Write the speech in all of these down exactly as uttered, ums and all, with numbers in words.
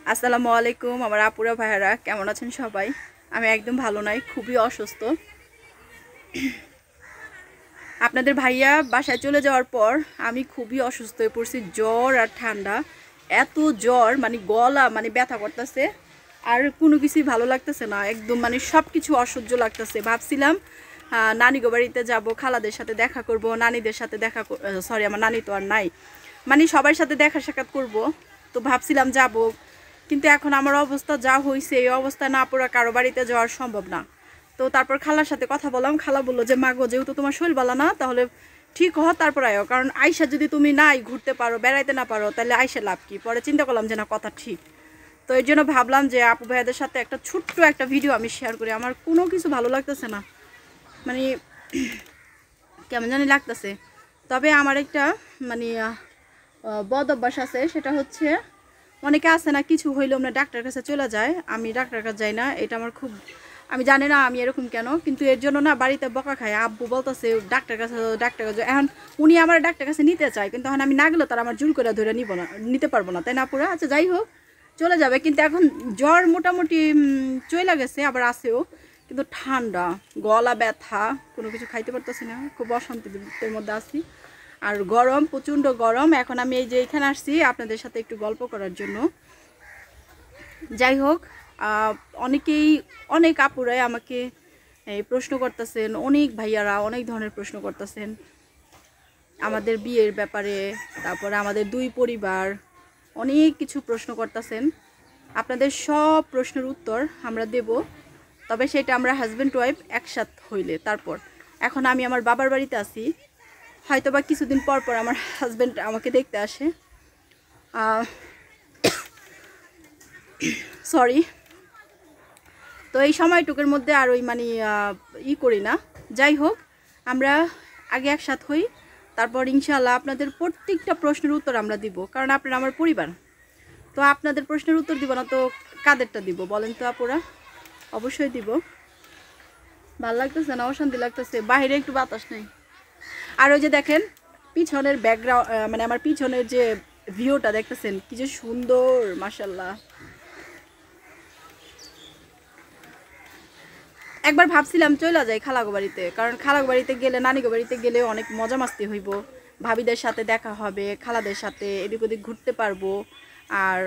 আসসালামু আলাইকুম আমার আপুরা ভাইয়ারা, কেমন আছেন সবাই? আমি একদম ভালো নাই, খুবই অসুস্থ। আপনাদের ভাইয়া বাসায় চলে যাওয়ার পর আমি খুবই অসুস্থ হয়ে পড়ছি, জ্বর আর ঠান্ডা। এত জ্বর, মানে গলা মানে ব্যথা করতেছে, আর কোনো কিছুই ভালো লাগতেছে না, একদম মানে সব কিছু অসহ্য লাগতেছে। ভাবছিলাম নানিগো বাড়িতে যাব, খালাদের সাথে দেখা করব, নানিদের সাথে দেখা, সরি আমার নানি তো আর নাই, মানে সবার সাথে দেখা সাক্ষাৎ করব। তো ভাবছিলাম যাব, কিন্তু এখন আমার অবস্থা যা হয়েছে, এই অবস্থা না পড়া কারো বাড়িতে যাওয়ার সম্ভব না। তো তারপর খালার সাথে কথা বললাম, খালা বললো যে মা গো, যেহেতু তোমার শরীর ভালো না, তাহলে ঠিক হ তারপর আয়ো, কারণ আইসা যদি তুমি নাই ঘুরতে পারো, বেড়াইতে না পারো, তাহলে আইসা লাভ কি? পরে চিন্তা করলাম যে না, কথা ঠিক। তো এই জন্য ভাবলাম যে আপু ভাইয়াদের সাথে একটা ছোট্ট একটা ভিডিও আমি শেয়ার করি। আমার কোনো কিছু ভালো লাগতেছে না, মানে কেমন জানি লাগতেছে। তবে আমার একটা মানে বদ অভ্যাস আছে, সেটা হচ্ছে অনেকে আছে না, কিছু হইলে আমরা ডাক্তার কাছে চলে যায়, আমি ডাক্তার কাছে যাই না। এটা আমার খুব, আমি জানি না আমি এরকম কেন, কিন্তু এর জন্য না বাড়িতে বকা খায়। আব্বু বলতেছে ডাক্তার কাছে ডাক্তার কাছে, এখন উনি আমার ডাক্তার কাছে নিতে চায়, কিন্তু এখন আমি না গেলে তারা আমার জোর করে ধরে নিব না, নিতে পারবো না, তাই না পুরা? আচ্ছা যাই হোক, চলে যাবে। কিন্তু এখন জ্বর মোটামুটি চলে গেছে, আবার আসেও, কিন্তু ঠান্ডা, গলা ব্যথা, কোনো কিছু খাইতে পারতেছি না, খুব অশান্তির মধ্যে আছি। আর গরম, প্রচণ্ড গরম। এখন আমি এই যে এখানে আসছি আপনাদের সাথে একটু গল্প করার জন্য। যাই হোক, অনেকেই অনেক আপুরাই আমাকে এই প্রশ্ন করতেছেন, অনেক ভাইয়ারা অনেক ধরনের প্রশ্ন করতেছেন আমাদের বিয়ের ব্যাপারে, তারপরে আমাদের দুই পরিবার, অনেক কিছু প্রশ্ন করতেছেন। আপনাদের সব প্রশ্নের উত্তর আমরা দেব, তবে সেটা আমরা হাজব্যান্ড ওয়াইফ একসাথ হইলে। তারপর এখন আমি আমার বাবার বাড়িতে আছি, হয়তো বা কিছুদিন পর পর আমার হাজব্যান্ড আমাকে দেখতে আসে, সরি। তো এই সময়টুকুর মধ্যে আর ওই মানে ই করি না। যাই হোক, আমরা আগে একসাথ হই, তারপর ইনশাআল্লাহ আপনাদের প্রত্যেকটা প্রশ্নের উত্তর আমরা দিব, কারণ আপনারা আমার পরিবার। তো আপনাদের প্রশ্নের উত্তর দিব না তো কাদেরটা দিব বলেন তো আপুরা? অবশ্যই দিব। ভালো লাগতেছে না, অশান্তি লাগতেছে, বাইরে একটু বাতাস নেই। আর ওই যে দেখেন পিছনের ব্যাকগ্রাউন্ড, মানে আমার পিছনের যে ভিউটা দেখতেছেন, কি যে সুন্দর, মাশাআল্লাহ। একবার ভাবছিলাম চলে যাই খালাগো বাড়িতে, কারণ খালাগো বাড়িতে গেলে, নানিগো বাড়িতে গেলে অনেক মজা মাস্তি হইব, ভাবিদের সাথে দেখা হবে, খালাদের সাথে এদিক ওদিক ঘুরতে পারবো। আর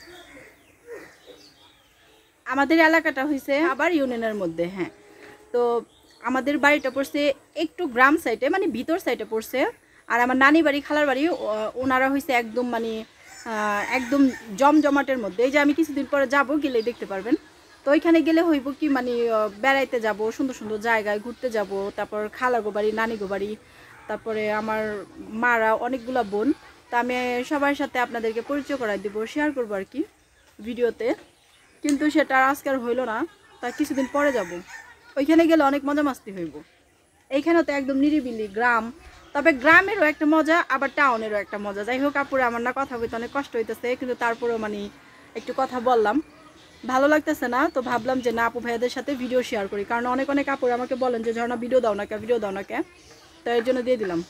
আমাদের এলাকাটা হয়েছে আবার ইউনিয়নের মধ্যে, হ্যাঁ। তো আমাদের বাড়িটা পড়ছে একটু গ্রাম সাইডে, মানে ভিতর সাইডে পড়ছে। আর আমার নানি বাড়ি, খালার বাড়ি, ওনারা হয়েছে একদম মানে একদম জমজমাটের মধ্যে। এই যে আমি কিছুদিন পরে যাব, গেলেই দেখতে পারবেন। তো ওইখানে গেলে হইব কি, মানে বেড়াইতে যাব, সুন্দর সুন্দর জায়গায় ঘুরতে যাব, তারপর খালাগো বাড়ি, নানিগো বাড়ি, তারপরে আমার মারা অনেকগুলো বোন। তা আমি সবার সাথে আপনাদেরকে পরিচয় করাই দেবো, শেয়ার করবো আর কি ভিডিওতে। কিন্তু সেটা আজকাল হইল না, তা কিছুদিন পরে যাব। ওইখানে গেলে অনেক মজা মাস্তি হইব। এইখানে তো একদম নিরিবিলি গ্রাম, তবে গ্রামেরও একটা মজা, আবার টাউনেরও একটা মজা। যাই হোক আপুরে, আমার না কথা বলতে অনেক কষ্ট হইতেছে, কিন্তু তারপরেও মানে একটু কথা বললাম, ভালো লাগতেছে না। তো ভাবলাম যে না, আপু ভাইয়াদের সাথে ভিডিও শেয়ার করি, কারণ অনেক অনেক আপুরে আমাকে বলেন যে ঝর্ণা ভিডিও দাও না কে, ভিডিও দাও না কে, তো এর জন্য দিয়ে দিলাম।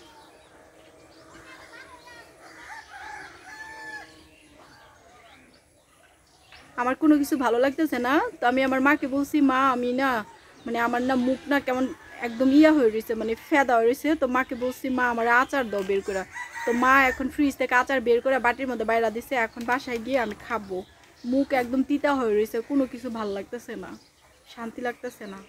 আমার কোনো কিছু ভালো লাগতেছে না, তো আমি আমার মাকে বলছি, মা আমি না মানে আমার না মুখ না কেমন একদম ইয়া হয়ে রয়েছে, মানে ফেদা হয়ে রয়েছে। তো মাকে বলছি, মা আমার আচার দাও বের করে। তো মা এখন ফ্রিজ থেকে আচার বের করে বাটির মধ্যে বাইরা দিছে, এখন বাসায় গিয়ে আমি খাবো। মুখ একদম তিতা হয়ে রয়েছে, কোনো কিছু ভালো লাগতেছে না, শান্তি লাগতেছে না।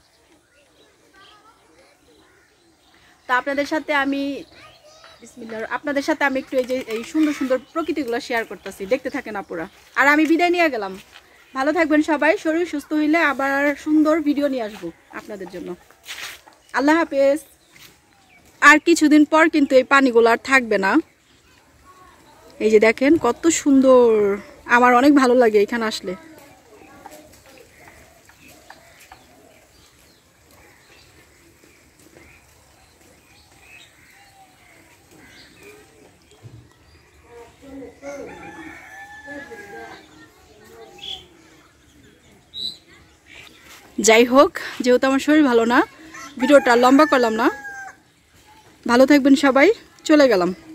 তা আপনাদের সাথে আমি বিসমিল্লাহ, আপনাদের সাথে আমি একটু এই যে এই সুন্দর সুন্দর প্রকৃতিগুলো শেয়ার করতেছি, দেখতে থাকেন আপুরা। আর আমি বিদায় নিয়ে গেলাম, ভালো থাকবেন সবাই, শরীর সুস্থ হইলে আবার সুন্দর ভিডিও নিয়ে আসবো আপনাদের জন্য। আল্লাহ হাফেজ। আর কিছুদিন পর কিন্তু এই পানিগুলো আর থাকবে না। এই যে দেখেন কত সুন্দর, আমার অনেক ভালো লাগে এখানে আসলে। যাই হোক, যেহেতু আমার শরীর ভালো না, ভিডিওটা লম্বা করলাম না। ভালো থাকবেন সবাই, চলে গেলাম।